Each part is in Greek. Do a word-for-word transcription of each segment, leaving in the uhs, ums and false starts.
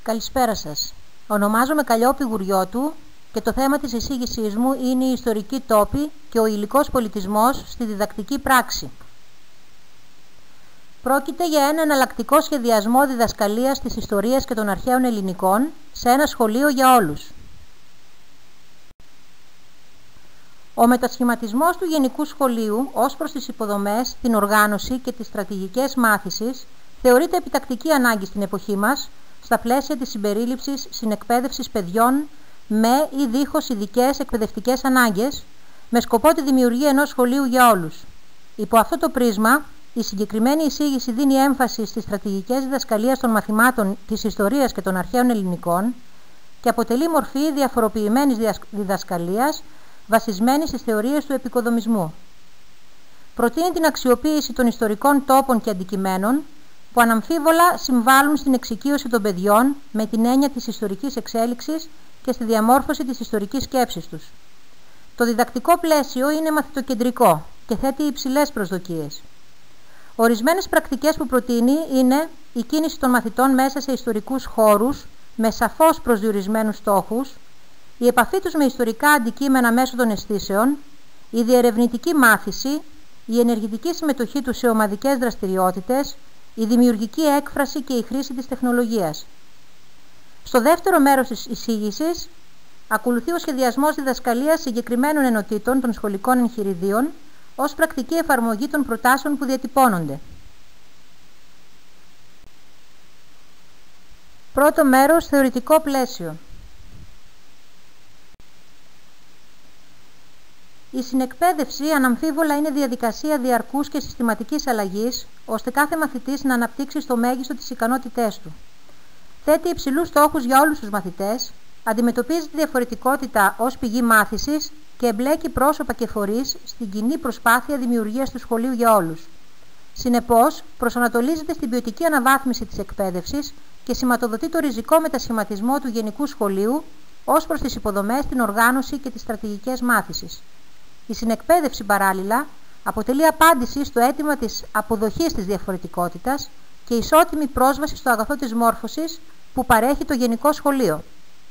Καλησπέρα σας. Ονομάζομαι Καλλιόπη Γουριώτου και το θέμα της εισήγησής μου είναι η ιστορική τόπη και ο υλικός πολιτισμός στη διδακτική πράξη. Πρόκειται για ένα εναλλακτικό σχεδιασμό διδασκαλίας της ιστορίας και των αρχαίων ελληνικών σε ένα σχολείο για όλους. Ο μετασχηματισμός του Γενικού Σχολείου ως προς τις υποδομές, την οργάνωση και τις στρατηγικές μάθησης θεωρείται επιτακτική ανάγκη στην εποχή μας, στα πλαίσια της συμπερίληψης συνεκπαίδευσης παιδιών με ή δίχως ειδικές εκπαιδευτικές ανάγκες, με σκοπό τη δημιουργία ενός σχολείου για όλους. Υπό αυτό το πρίσμα, η συγκεκριμένη εισήγηση δίνει έμφαση στις στρατηγικές διδασκαλίας των μαθημάτων της ιστορίας και των αρχαίων ελληνικών και αποτελεί μορφή διαφοροποιημένης διδασκαλίας βασισμένη στις θεωρίες του επικοδομισμού. Προτείνει την αξιοποίηση των ιστορικών τόπων και αντικειμένων που αναμφίβολα συμβάλλουν στην εξοικείωση των παιδιών με την έννοια της ιστορικής εξέλιξης και στη διαμόρφωση της ιστορικής σκέψης τους. Το διδακτικό πλαίσιο είναι μαθητοκεντρικό και θέτει υψηλές προσδοκίες. Ορισμένες πρακτικές που προτείνει είναι η κίνηση των μαθητών μέσα σε ιστορικούς χώρους με σαφώς προσδιορισμένους στόχους, η επαφή τους με ιστορικά αντικείμενα μέσω των αισθήσεων, η διερευνητική μάθηση, η ενεργητική συμμετοχή τους σε ομαδικές δραστηριότητες, η δημιουργική έκφραση και η χρήση της τεχνολογίας. Στο δεύτερο μέρος της εισήγησης ακολουθεί ο σχεδιασμός διδασκαλίας συγκεκριμένων ενωτήτων των σχολικών εγχειριδίων ως πρακτική εφαρμογή των προτάσεων που διατυπώνονται. Πρώτο μέρος, θεωρητικό πλαίσιο. Η συνεκπαίδευση αναμφίβολα είναι διαδικασία διαρκούς και συστηματικής αλλαγής, ώστε κάθε μαθητής να αναπτύξει στο μέγιστο τις ικανότητές του. Θέτει υψηλούς στόχους για όλους τους μαθητές, αντιμετωπίζει τη διαφορετικότητα ως πηγή μάθησης και εμπλέκει πρόσωπα και φορείς στην κοινή προσπάθεια δημιουργίας του σχολείου για όλους. Συνεπώς, προσανατολίζεται στην ποιοτική αναβάθμιση της εκπαίδευσης και σηματοδοτεί το ριζικό μετασχηματισμό του Γενικού Σχολείου ως προς τις υποδομές, την οργάνωση και τις στρατηγικές μάθησης. Η συνεκπαίδευση, παράλληλα, αποτελεί απάντηση στο αίτημα της αποδοχής της διαφορετικότητας και ισότιμη πρόσβαση στο αγαθό της μόρφωσης που παρέχει το Γενικό Σχολείο.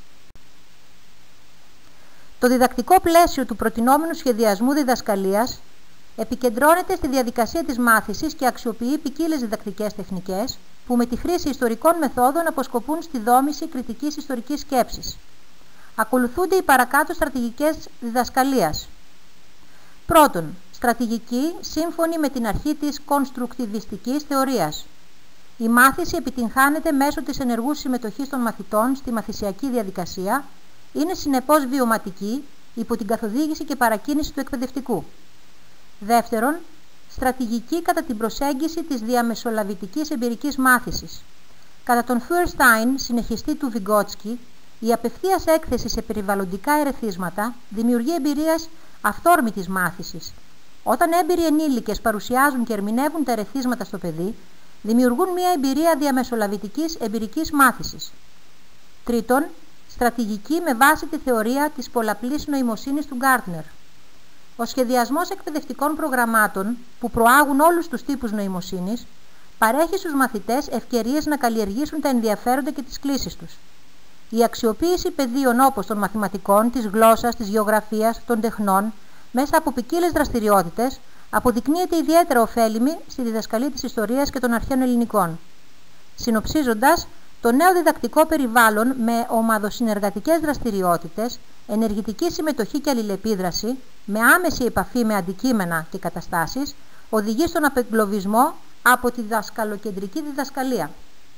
Το διδακτικό πλαίσιο του προτινόμενου σχεδιασμού διδασκαλίας επικεντρώνεται στη διαδικασία της μάθησης και αξιοποιεί ποικίλες διδακτικές τεχνικές που με τη χρήση ιστορικών μεθόδων αποσκοπούν στη δόμηση κριτικής ιστορικής σκέψης. Ακολουθούνται οι παρακάτω στρατηγικές διδασκαλίας. Πρώτον, στρατηγική σύμφωνη με την αρχή της κονστρουκτιβιστικής θεωρίας. Η μάθηση επιτυγχάνεται μέσω της ενεργούς συμμετοχής των μαθητών στη μαθησιακή διαδικασία, είναι συνεπώς βιωματική υπό την καθοδήγηση και παρακίνηση του εκπαιδευτικού. Δεύτερον, στρατηγική κατά την προσέγγιση της διαμεσολαβητικής εμπειρικής μάθησης. Κατά τον Φιουρστάιν, συνεχιστή του Βιγκότσκι, η απευθείας έκθεση σε περιβαλλοντικά ερεθίσματα δημιουργεί εμπειρίας αυθόρμητης μάθησης. Όταν έμπειροι ενήλικες παρουσιάζουν και ερμηνεύουν τα ερεθίσματα στο παιδί, δημιουργούν μια εμπειρία διαμεσολαβητικής εμπειρικής μάθησης. Τρίτον, στρατηγική με βάση τη θεωρία της πολλαπλής νοημοσύνης του Γκάρτνερ. Ο σχεδιασμός εκπαιδευτικών προγραμμάτων που προάγουν όλους τους τύπους νοημοσύνης παρέχει στους μαθητές ευκαιρίες να καλλιεργήσουν τα ενδιαφέροντα και τις κλίσεις τους. Η αξιοποίηση πεδίων όπως των μαθηματικών, της γλώσσας, της γεωγραφίας, των τεχνών, μέσα από ποικίλες δραστηριότητες, αποδεικνύεται ιδιαίτερα ωφέλιμη στη διδασκαλία της ιστορίας και των αρχαίων ελληνικών. Συνοψίζοντας, το νέο διδακτικό περιβάλλον με ομαδοσυνεργατικές δραστηριότητες, ενεργητική συμμετοχή και αλληλεπίδραση, με άμεση επαφή με αντικείμενα και καταστάσεις, οδηγεί στον απεγκλωβισμό από τη δασκαλοκεντρική διδασκαλία.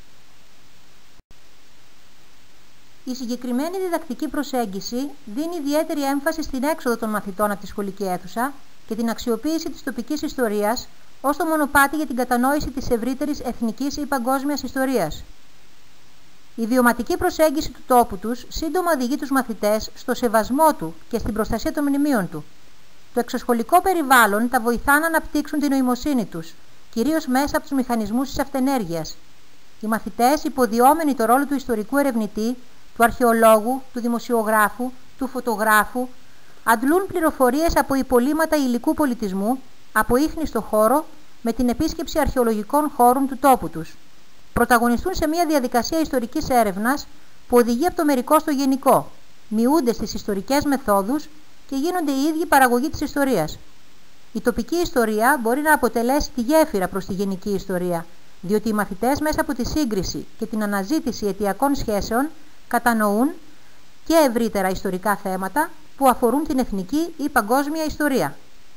Η συγκεκριμένη διδακτική προσέγγιση δίνει ιδιαίτερη έμφαση στην έξοδο των μαθητών από τη σχολική αίθουσα και την αξιοποίηση της τοπικής ιστορίας ως το μονοπάτι για την κατανόηση της ευρύτερης εθνικής ή παγκόσμιας ιστορίας. Η βιωματική προσέγγιση του τόπου τους σύντομα οδηγεί τους μαθητές στο σεβασμό του και στην προστασία των μνημείων του. Το εξωσχολικό περιβάλλον τα βοηθά να αναπτύξουν την νοημοσύνη τους, κυρίως μέσα από τους μηχανισμούς της αυτενέργειας. Οι μαθητές, υποδιόμενοι το ρόλο του ιστορικού ερευνητή, του αρχαιολόγου, του δημοσιογράφου, του φωτογράφου, αντλούν πληροφορίες από υπολείμματα υλικού πολιτισμού, από ίχνη στο χώρο, με την επίσκεψη αρχαιολογικών χώρων του τόπου τους. πρωταγωνιστούν σε μια διαδικασία ιστορικής έρευνας που οδηγεί από το μερικό στο γενικό, μειούνται στις ιστορικές μεθόδους και γίνονται οι ίδιοι παραγωγή της ιστορίας. Η τοπική ιστορία μπορεί να αποτελέσει τη γέφυρα προς τη γενική ιστορία, διότι οι μαθητές μέσα από τη σύγκριση και την αναζήτηση αιτιακών σχέσεων κατανοούν και ευρύτερα ιστορικά θέματα που αφορούν την εθνική ή παγκόσμια ιστορία.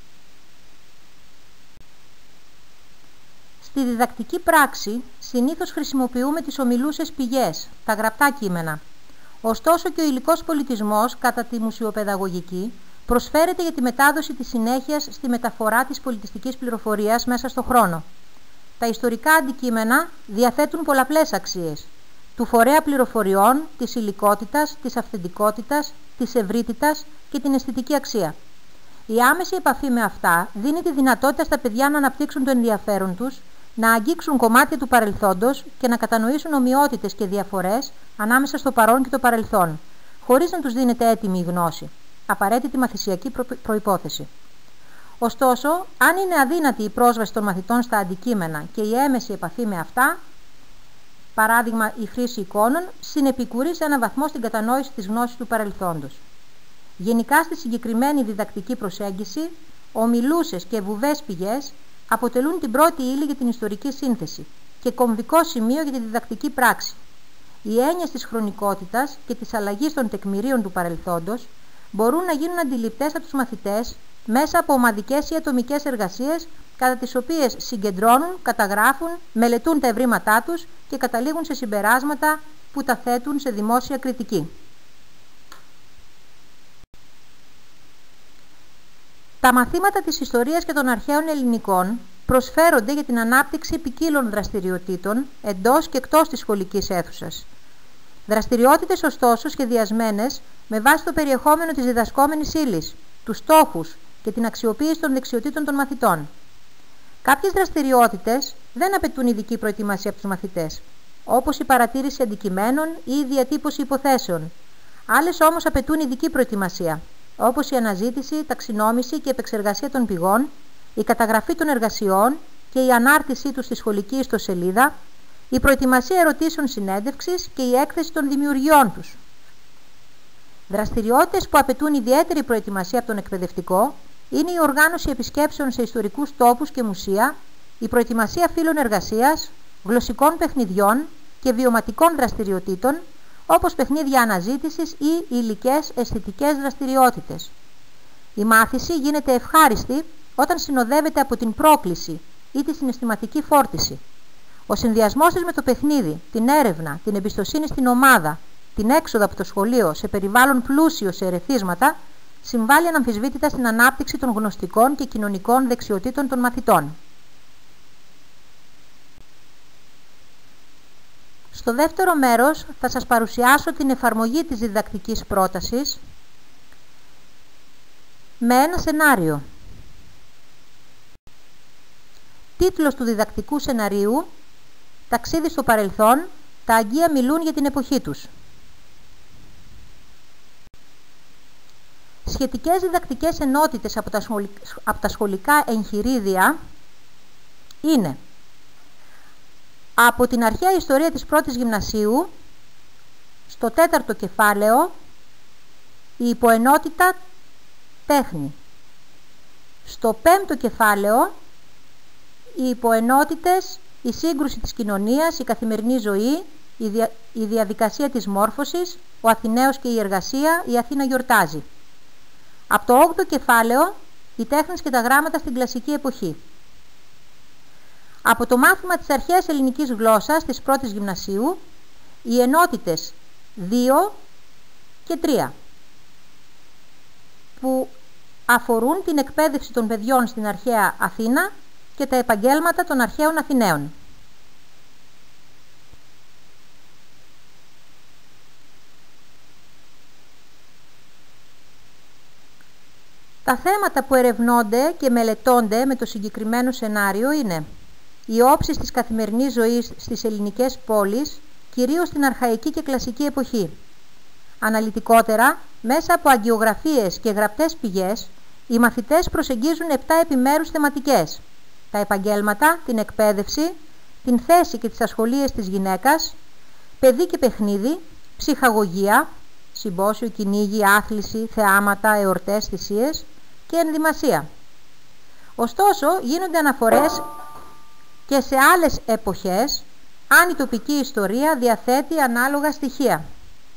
Στη διδακτική πράξη συνήθως χρησιμοποιούμε τις ομιλούσες πηγές, τα γραπτά κείμενα. Ωστόσο και ο υλικός πολιτισμός κατά τη μουσιοπαιδαγωγική προσφέρεται για τη μετάδοση της συνέχειας στη μεταφορά της πολιτιστικής πληροφορίας μέσα στο χρόνο. Τα ιστορικά αντικείμενα διαθέτουν πολλαπλές αξίες, του φορέα πληροφοριών, της υλικότητας, της αυθεντικότητας, της ευρύτητας και την αισθητική αξία. Η άμεση επαφή με αυτά δίνει τη δυνατότητα στα παιδιά να αναπτύξουν το ενδιαφέρον τους, να αγγίξουν κομμάτια του παρελθόντος και να κατανοήσουν ομοιότητες και διαφορές ανάμεσα στο παρόν και το παρελθόν, χωρίς να τους δίνεται έτοιμη η γνώση, απαραίτητη μαθησιακή προ... προϋπόθεση. Ωστόσο, αν είναι αδύνατη η πρόσβαση των μαθητών στα αντικείμενα και η έμεση επαφή με αυτά, παράδειγμα η χρήση εικόνων, συνεπικουρεί σε έναν βαθμό στην κατανόηση της γνώσης του παρελθόντος. Γενικά στη συγκεκριμένη διδακτική προσέγγιση, ομιλούσες και βουβές πηγές αποτελούν την πρώτη ύλη για την ιστορική σύνθεση και κομβικό σημείο για τη διδακτική πράξη. Οι έννοιες της χρονικότητας και της αλλαγής των τεκμηρίων του παρελθόντος μπορούν να γίνουν αντιληπτές από τους μαθητές μέσα από ομαδικές ή ατομικές εργασίες κατά τις οποίες συγκεντρώνουν, καταγράφουν, μελετούν τα ευρήματά τους και καταλήγουν σε συμπεράσματα που τα θέτουν σε δημόσια κριτική. Τα μαθήματα της ιστορίας και των αρχαίων ελληνικών προσφέρονται για την ανάπτυξη ποικίλων δραστηριοτήτων εντός και εκτός της σχολικής αίθουσας. Δραστηριότητες ωστόσο σχεδιασμένες με βάση το περιεχόμενο της διδασκόμενης ύλης, τους στόχους και την αξιοποίηση των δεξιοτήτων των μαθητών. Κάποιες δραστηριότητες δεν απαιτούν ειδική προετοιμασία από τους μαθητές, όπως η παρατήρηση αντικειμένων ή η διατύπωση υποθέσεων. Άλλες όμως απαιτούν ειδική προετοιμασία, όπως η αναζήτηση, ταξινόμηση και επεξεργασία των πηγών, η καταγραφή των εργασιών και η ανάρτησή τους στη σχολική ιστοσελίδα, η προετοιμασία ερωτήσεων συνέντευξης και η έκθεση των δημιουργιών τους. Δραστηριότητες που απαιτούν ιδιαίτερη προετοιμασία από τον εκπαιδευτικό είναι η οργάνωση επισκέψεων σε ιστορικούς τόπους και μουσεία, η προετοιμασία φύλων εργασίας, γλωσσικών παιχνιδιών και βιωματικών δραστηριοτήτων, όπως παιχνίδια αναζήτησης ή υλικές αισθητικές δραστηριότητες. Η μάθηση γίνεται ευχάριστη όταν συνοδεύεται από την πρόκληση ή τη συναισθηματική φόρτιση. Ο συνδυασμός της με το παιχνίδι, την έρευνα, την εμπιστοσύνη στην ομάδα, την έξοδο από το σχολείο σε περιβάλλον πλούσιο σε ερεθίσματα, συμβάλλει αναμφισβήτητα στην ανάπτυξη των γνωστικών και κοινωνικών δεξιοτήτων των μαθητών. Στο δεύτερο μέρος θα σας παρουσιάσω την εφαρμογή της διδακτικής πρότασης με ένα σενάριο. Τίτλος του διδακτικού σεναρίου «Ταξίδι στο παρελθόν, τα αγγεία μιλούν για την εποχή τους». Σχετικές διδακτικές ενότητες από τα, σχολ... από τα σχολικά εγχειρίδια είναι από την αρχαία ιστορία της πρώτης γυμνασίου, στο τέταρτο κεφάλαιο, η υποενότητα τέχνη. Στο πέμπτο κεφάλαιο, οι υποενότητες, η σύγκρουση της κοινωνίας, η καθημερινή ζωή, η, δια... η διαδικασία της μόρφωσης, ο Αθηναίος και η εργασία, η Αθήνα γιορτάζει. Από το όγδοο κεφάλαιο, οι τέχνες και τα γράμματα στην κλασική εποχή. Από το μάθημα της αρχαίας ελληνικής γλώσσας της πρώτης γυμνασίου, οι ενότητες δύο και τρία, που αφορούν την εκπαίδευση των παιδιών στην αρχαία Αθήνα και τα επαγγέλματα των αρχαίων Αθηναίων. Τα θέματα που ερευνώνται και μελετώνται με το συγκεκριμένο σενάριο είναι οι όψεις της καθημερινής ζωής στις ελληνικές πόλεις, κυρίως στην αρχαϊκή και κλασική εποχή. Αναλυτικότερα, μέσα από αγγιογραφίες και γραπτές πηγές, οι μαθητές προσεγγίζουν επτά επιμέρους θεματικές: τα επαγγέλματα, την εκπαίδευση, την θέση και τις ασχολίες της γυναίκας, παιδί και παιχνίδι, ψυχαγωγία, συμπόσιο, κυνήγι, άθληση, θεάματα, εορτές, θυσίες και ενδυμασία. Ωστόσο, γίνονται αναφορές και σε άλλες εποχές, αν η τοπική ιστορία διαθέτει ανάλογα στοιχεία.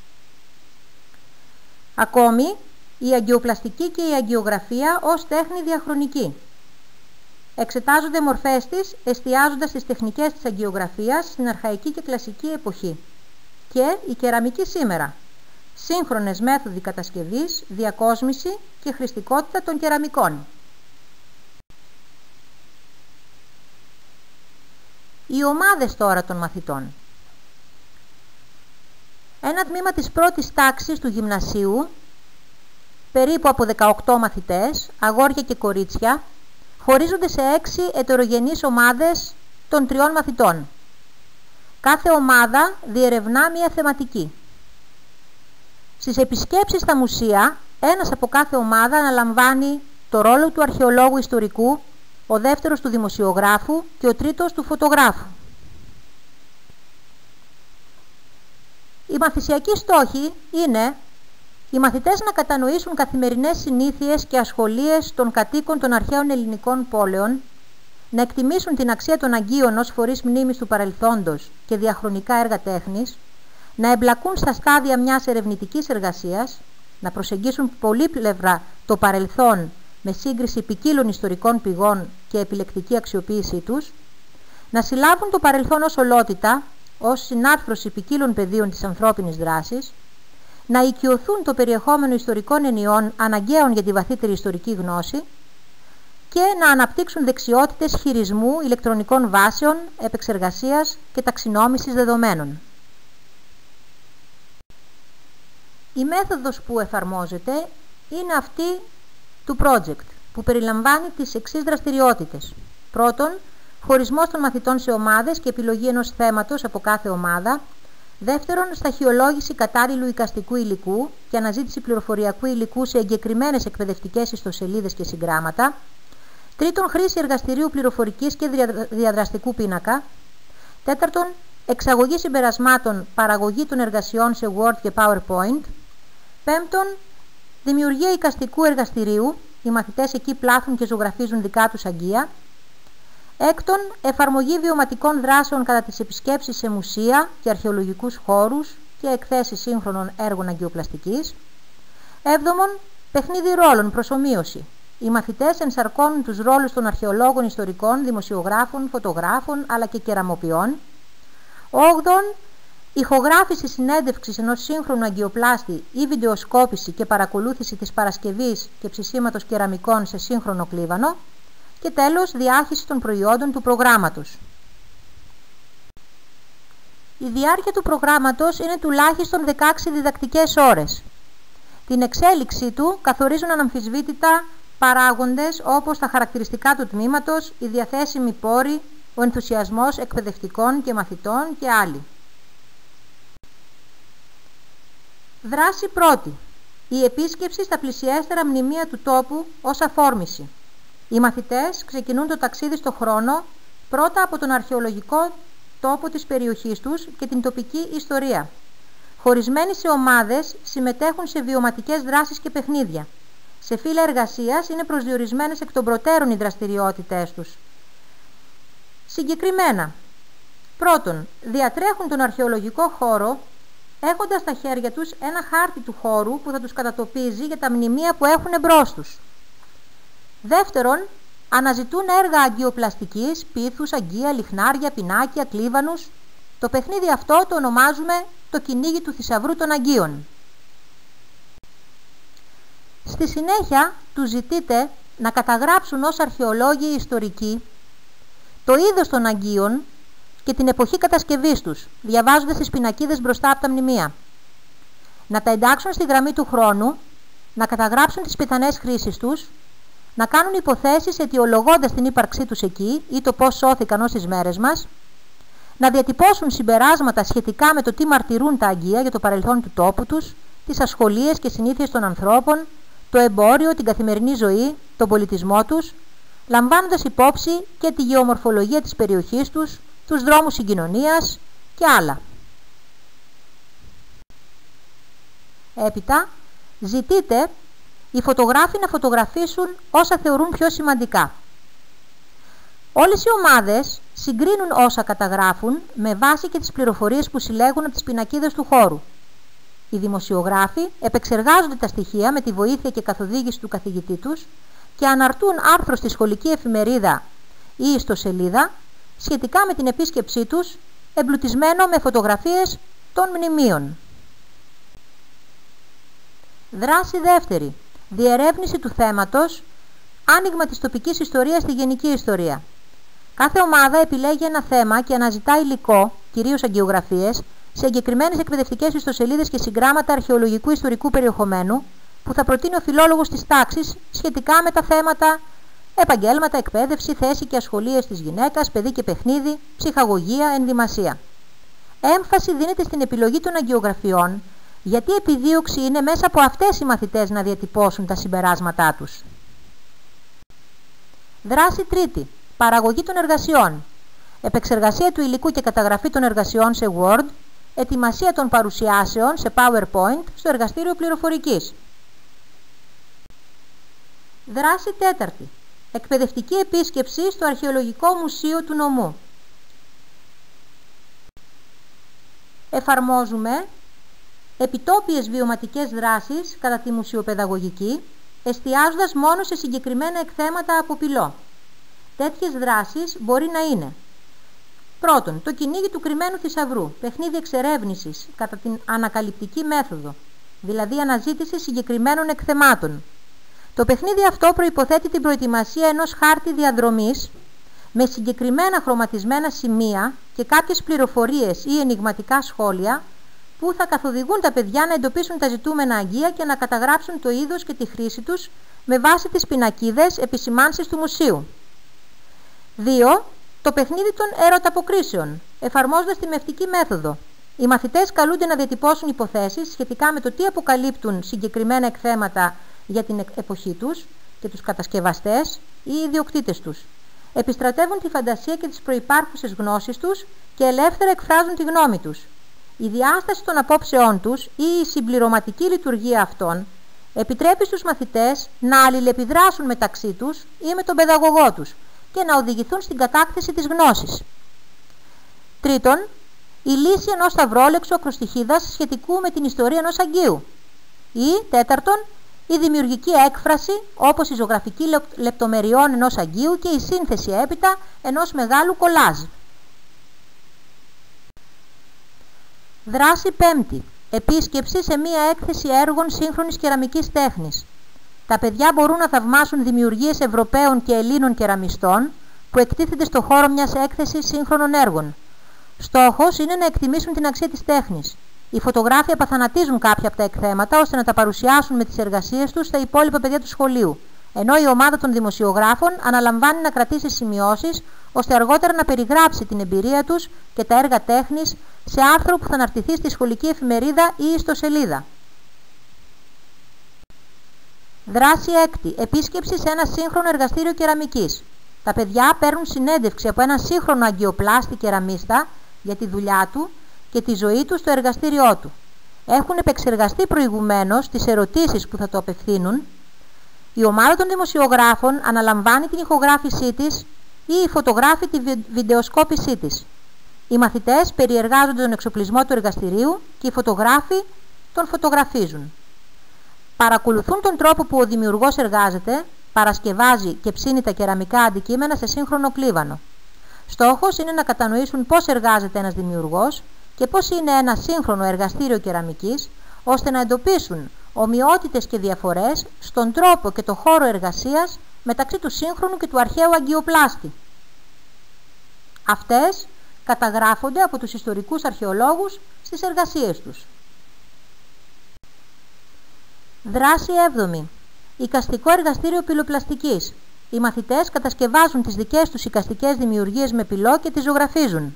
Ακόμη, η αγκιοπλαστική και η αγκιογραφία ως τέχνη διαχρονική. Εξετάζονται μορφές της, εστιάζοντας στις τεχνικές της αγκιογραφίας στην αρχαϊκή και κλασική εποχή. Και η κεραμική σήμερα. Σύγχρονες μέθοδοι κατασκευής, διακόσμηση και χρηστικότητα των κεραμικών. Οι ομάδες τώρα των μαθητών. Ένα τμήμα της πρώτης τάξης του γυμνασίου, περίπου από δεκαοκτώ μαθητές, αγόρια και κορίτσια, χωρίζονται σε έξι ετερογενείς ομάδες των τριών μαθητών. Κάθε ομάδα διερευνά μία θεματική. Στις επισκέψεις στα μουσεία, ένας από κάθε ομάδα αναλαμβάνει το ρόλο του αρχαιολόγου ιστορικού, ο δεύτερος του δημοσιογράφου και ο τρίτος του φωτογράφου. Οι μαθησιακοί στόχοι είναι οι μαθητές να κατανοήσουν καθημερινές συνήθειες και ασχολίες των κατοίκων των αρχαίων ελληνικών πόλεων, να εκτιμήσουν την αξία των αγκίων ως φορείς μνήμης του παρελθόντος και διαχρονικά έργα τέχνης, να εμπλακούν στα στάδια μιας ερευνητικής εργασίας, να προσεγγίσουν πολύπλευρα το παρελθόν με σύγκριση ποικίλων ιστορικών πηγών και επιλεκτική αξιοποίησή τους, να συλλάβουν το παρελθόν ως ολότητα, ως συνάρθρωση ποικίλων πεδίων της ανθρώπινης δράσης, να οικειωθούν το περιεχόμενο ιστορικών ενιών αναγκαίων για τη βαθύτερη ιστορική γνώση και να αναπτύξουν δεξιότητες χειρισμού ηλεκτρονικών βάσεων, επεξεργασίας και ταξινόμησης δεδομένων. Η μέθοδος που εφαρμόζεται είναι αυτή του project, που περιλαμβάνει τις εξής δραστηριότητες. Πρώτον, χωρισμός των μαθητών σε ομάδες και επιλογή ενός θέματος από κάθε ομάδα. Δεύτερον, σταχυολόγηση κατάλληλου εικαστικού υλικού και αναζήτηση πληροφοριακού υλικού σε εγκεκριμένες εκπαιδευτικές ιστοσελίδες και συγγράμματα. Τρίτον, χρήση εργαστηρίου πληροφορικής και διαδραστικού πίνακα. Τέταρτον, εξαγωγή συμπερασμάτων, παραγωγή των εργασιών σε Word και PowerPoint. Πέμπτον, δημιουργία εικαστικού εργαστηρίου. Οι μαθητές εκεί πλάθουν και ζωγραφίζουν δικά τους αγκία. Έκτον, εφαρμογή βιωματικών δράσεων κατά τις επισκέψεις σε μουσεία και αρχαιολογικούς χώρους και εκθέσεις σύγχρονων έργων αγκιοπλαστικής. Έβδομον, παιχνίδι ρόλων, προσομοίωση. Οι μαθητές ενσαρκώνουν τους ρόλους των αρχαιολόγων, ιστορικών, δημοσιογράφων, φωτογράφων αλλά και κεραμοποιών. Όγδον, ηχογράφηση συνέντευξης ενός σύγχρονου αγκιοπλάστη ή βιντεοσκόπηση και παρακολούθηση της παρασκευής και ψησίματος κεραμικών σε σύγχρονο κλίβανο. Και τέλος, διάχυση των προϊόντων του προγράμματος. Η διάρκεια του προγράμματος είναι τουλάχιστον δεκαέξι διδακτικές ώρες. Την εξέλιξή του καθορίζουν αναμφισβήτητα παράγοντες όπως τα χαρακτηριστικά του τμήματος, οι διαθέσιμοι πόροι, ο ενθουσιασμός εκπαιδευτικών και μαθητών και άλλοι. Δράση πρώτη. Η επίσκεψη στα πλησιέστερα μνημεία του τόπου ως αφόρμηση. Οι μαθητές ξεκινούν το ταξίδι στο χρόνο πρώτα από τον αρχαιολογικό τόπο της περιοχής τους και την τοπική ιστορία. Χωρισμένοι σε ομάδες συμμετέχουν σε βιωματικές δράσεις και παιχνίδια. Σε φύλλα εργασίας είναι προσδιορισμένες εκ των προτέρων οι δραστηριότητές τους. Συγκεκριμένα, πρώτον, διατρέχουν τον αρχαιολογικό χώρο έχοντας στα χέρια τους ένα χάρτη του χώρου που θα τους κατατοπίζει για τα μνημεία που έχουν εμπρός τους. Δεύτερον, αναζητούν έργα αγκιοπλαστικής, πίθους, αγκία, λιχνάρια, πινάκια, κλίβανους. Το παιχνίδι αυτό το ονομάζουμε το κυνήγι του θησαυρού των αγκίων. Στη συνέχεια, τους ζητείτε να καταγράψουν ως αρχαιολόγοι ιστορικοί το είδος των αγκίων και την εποχή κατασκευής τους, διαβάζοντας τις πινακίδες μπροστά από τα μνημεία. Να τα εντάξουν στη γραμμή του χρόνου, να καταγράψουν τις πιθανές χρήσεις τους, να κάνουν υποθέσεις αιτιολογώντας την ύπαρξή τους εκεί ή το πώς σώθηκαν ως τις μέρες μας, να διατυπώσουν συμπεράσματα σχετικά με το τι μαρτυρούν τα αγκία για το παρελθόν του τόπου τους, τις ασχολίες και συνήθειες των ανθρώπων, το εμπόριο, την καθημερινή ζωή, τον πολιτισμό τους, λαμβάνοντας υπόψη και τη γεωμορφολογία της περιοχής τους, τους δρόμους συγκοινωνίας και άλλα. Έπειτα, ζητείτε οι φωτογράφοι να φωτογραφίσουν όσα θεωρούν πιο σημαντικά. Όλες οι ομάδες συγκρίνουν όσα καταγράφουν με βάση και τις πληροφορίες που συλλέγουν από τις πινακίδες του χώρου. Οι δημοσιογράφοι επεξεργάζονται τα στοιχεία με τη βοήθεια και καθοδήγηση του καθηγητή τους και αναρτούν άρθρο στη σχολική εφημερίδα ή ιστοσελίδα σχετικά με την επίσκεψή τους, εμπλουτισμένο με φωτογραφίες των μνημείων. Δράση δεύτερη. Διερεύνηση του θέματος, άνοιγμα της τοπικής ιστορίας στη γενική ιστορία. Κάθε ομάδα επιλέγει ένα θέμα και αναζητά υλικό, κυρίως αγγεωγραφίες, σε εγκεκριμένες εκπαιδευτικές ιστοσελίδες και συγγράμματα αρχαιολογικού ιστορικού περιεχομένου που θα προτείνει ο φιλόλογος της τάξης σχετικά με τα θέματα επαγγέλματα, εκπαίδευση, θέση και ασχολίες της γυναίκας, παιδί και παιχνίδι, ψυχαγωγία, ενδυμασία. Έμφαση δίνεται στην επιλογή των αγγεωγραφιών, γιατί η επιδίωξη είναι μέσα από αυτές οι μαθητές να διατυπώσουν τα συμπεράσματά τους. Δράση τρίτη. Παραγωγή των εργασιών. Επεξεργασία του υλικού και καταγραφή των εργασιών σε Word. Ετοιμασία των παρουσιάσεων σε PowerPoint στο εργαστήριο πληροφορικής. Δράση τέταρτη. Εκπαιδευτική επίσκεψη στο Αρχαιολογικό Μουσείο του Νομού. Εφαρμόζουμε επιτόπιες βιωματικές δράσεις κατά τη μουσιοπαιδαγωγική, εστιάζοντας μόνο σε συγκεκριμένα εκθέματα από πυλό. Τέτοιες δράσεις μπορεί να είναι: πρώτον, το κυνήγι του κρυμμένου θησαυρού, παιχνίδι εξερεύνησης κατά την ανακαλυπτική μέθοδο, δηλαδή αναζήτηση συγκεκριμένων εκθεμάτων. Το παιχνίδι αυτό προϋποθέτει την προετοιμασία ενός χάρτη διαδρομής με συγκεκριμένα χρωματισμένα σημεία και κάποιες πληροφορίες ή ενιγματικά σχόλια που θα καθοδηγούν τα παιδιά να εντοπίσουν τα ζητούμενα αγγεία και να καταγράψουν το είδος και τη χρήση τους με βάση τις πινακίδες επισημάνσεις του μουσείου. δύο. Το παιχνίδι των ερωταποκρίσεων, εφαρμόζοντας τη μευτική μέθοδο. Οι μαθητές καλούνται να διατυπώσουν υποθέσεις σχετικά με το τι αποκαλύπτουν συγκεκριμένα εκθέματα για την εποχή τους και τους κατασκευαστές ή οι ιδιοκτήτες τους. Επιστρατεύουν τη φαντασία και τις προϋπάρχουσες γνώσεις τους και ελεύθερα εκφράζουν τη γνώμη τους. Η διάσταση των απόψεών τους ή η συμπληρωματική λειτουργία αυτών επιτρέπει στους μαθητές να αλληλεπιδράσουν μεταξύ τους ή με τον παιδαγωγό τους και να οδηγηθούν στην κατάκτηση της γνώσης. Τρίτον, η λύση ενός σταυρόλεξου ακροστιχίδας σχετικού με την ιστορία ενός αγγείου. Ή τέταρτον, η δημιουργική έκφραση όπως η ζωγραφική λεπτομεριών ενός αγγείου και η σύνθεση έπειτα ενός μεγάλου κολάζ. Δράση πέμπτη. Επίσκεψη σε μία έκθεση έργων σύγχρονης κεραμικής τέχνης. Τα παιδιά μπορούν να θαυμάσουν δημιουργίες Ευρωπαίων και Ελλήνων κεραμιστών που εκτίθενται στο χώρο μιας έκθεσης σύγχρονων έργων. Στόχος είναι να εκτιμήσουν την αξία της τέχνης. Οι φωτογράφοι απαθανατίζουν κάποια από τα εκθέματα ώστε να τα παρουσιάσουν με τις εργασίες τους στα υπόλοιπα παιδιά του σχολείου, ενώ η ομάδα των δημοσιογράφων αναλαμβάνει να κρατήσει σημειώσεις ώστε αργότερα να περιγράψει την εμπειρία τους και τα έργα τέχνης σε άρθρο που θα αναρτηθεί στη σχολική εφημερίδα ή ιστοσελίδα. Δράση έκτη. Επίσκεψη σε ένα σύγχρονο εργαστήριο κεραμικής. Τα παιδιά παίρνουν συνέντευξη από έναν σύγχρονο αγκιοπλάστη κεραμίστα για τη δουλειά του και τη ζωή του στο εργαστήριό του. Έχουν επεξεργαστεί προηγουμένως τις ερωτήσεις που θα το απευθύνουν. Η ομάδα των δημοσιογράφων αναλαμβάνει την ηχογράφησή της ή η φωτογράφη τη βιντεοσκόπησή της. Οι μαθητές περιεργάζονται τον εξοπλισμό του εργαστηρίου και οι φωτογράφοι τον φωτογραφίζουν. Παρακολουθούν τον τρόπο που ο δημιουργός εργάζεται, παρασκευάζει και ψήνει τα κεραμικά αντικείμενα σε σύγχρονο κλίβανο. Στόχος είναι να κατανοήσουν πώς εργάζεται ένας δημιουργός και πώς είναι ένα σύγχρονο εργαστήριο κεραμικής, ώστε να εντοπίσουν ομοιότητες και διαφορές στον τρόπο και το χώρο εργασίας μεταξύ του σύγχρονου και του αρχαίου αγκιοπλάστη. Αυτές καταγράφονται από τους ιστορικούς αρχαιολόγους στις εργασίες τους. Δράση έβδομη. Εικαστικό εργαστήριο πυλοπλαστικής. Οι μαθητές κατασκευάζουν τις δικές τους εικαστικές δημιουργίες με πυλό και τις ζωγραφίζουν.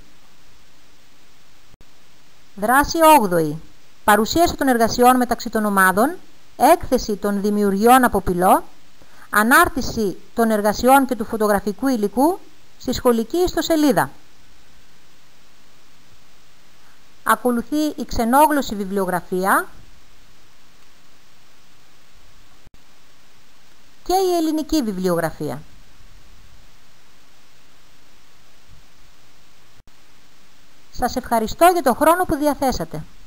Δράση όγδοη. Παρουσίαση των εργασιών μεταξύ των ομάδων, έκθεση των δημιουργιών από πυλό, ανάρτηση των εργασιών και του φωτογραφικού υλικού στη σχολική ιστοσελίδα. Ακολουθεί η ξενόγλωσση βιβλιογραφία και η ελληνική βιβλιογραφία. Σας ευχαριστώ για το χρόνο που διαθέσατε.